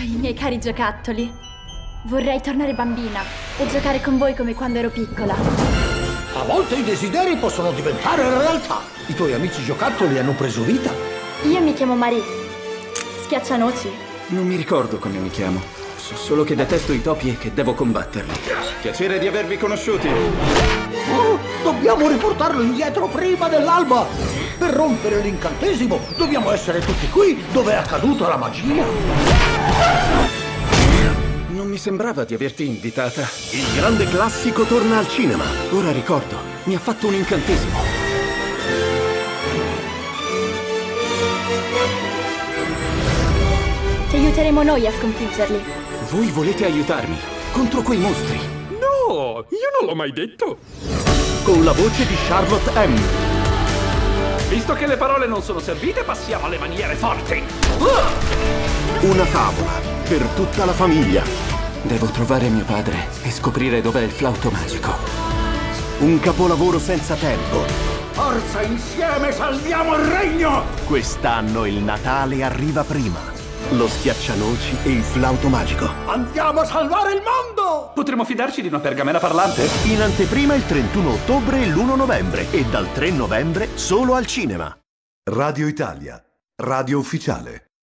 i miei cari giocattoli. Vorrei tornare bambina e giocare con voi come quando ero piccola. A volte i desideri possono diventare realtà. I tuoi amici giocattoli hanno preso vita. Io mi chiamo Marie. Schiaccianoci. Non mi ricordo come mi chiamo. So solo che detesto i topi e che devo combatterli. Piacere di avervi conosciuti. Oh, dobbiamo riportarlo indietro prima dell'alba. Per rompere l'incantesimo dobbiamo essere tutti qui dove è accaduta la magia. Non mi sembrava di averti invitata. Il grande classico torna al cinema. Ora ricordo, mi ha fatto un incantesimo. Ti aiuteremo noi a sconfiggerli. Voi volete aiutarmi contro quei mostri? No, io non l'ho mai detto. Con la voce di Charlotte M. Visto che le parole non sono servite, passiamo alle maniere forti. Una favola per tutta la famiglia. Devo trovare mio padre e scoprire dov'è il flauto magico. Un capolavoro senza tempo. Forza, insieme salviamo il regno! Quest'anno il Natale arriva prima. Lo schiaccianoci e il flauto magico. Andiamo a salvare il mondo! Potremmo fidarci di una pergamena parlante? In anteprima il 31 ottobre e l'1 novembre e dal 3 novembre solo al cinema. Radio Italia, radio ufficiale.